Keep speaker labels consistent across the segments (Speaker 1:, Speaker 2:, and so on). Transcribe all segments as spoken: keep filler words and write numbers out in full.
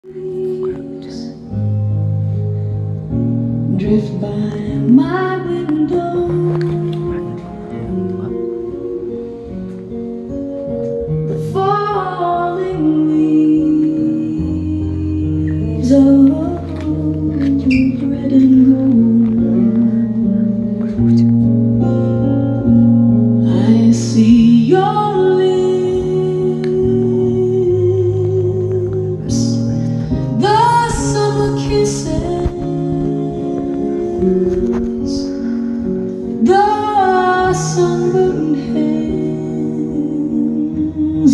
Speaker 1: Drift by my window, the falling leaves of red and gold. I see your lips, the summer kisses, the sunburned hands I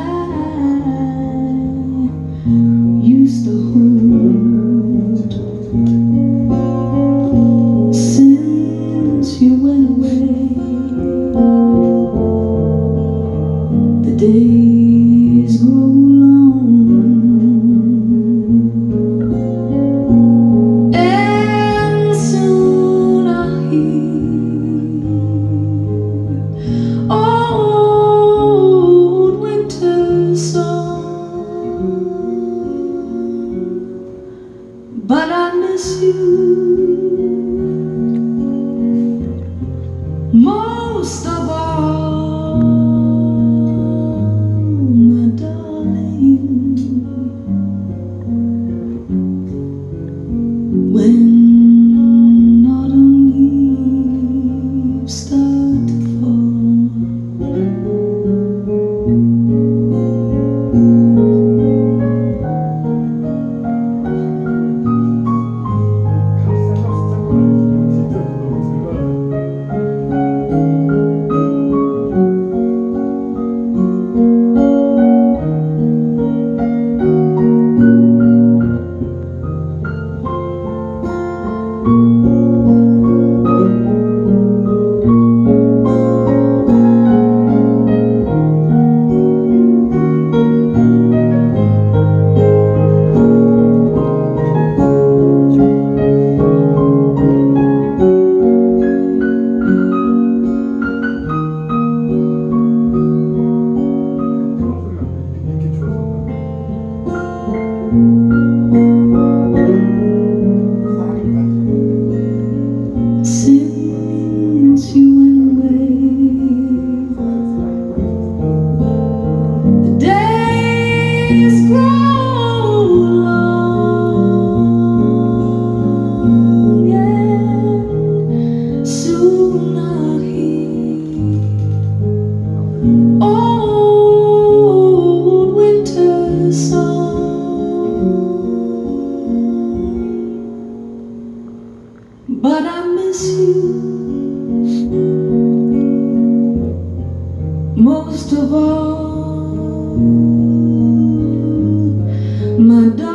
Speaker 1: used to hold. Since you went away, the days grow long, and soon I'll hear old winter's song. But I miss you most of all, my darling. When autumn leaves start to fall, since you went away, the days grow long, and soon I'll hear old winter's song. But I miss you most of all, my darling.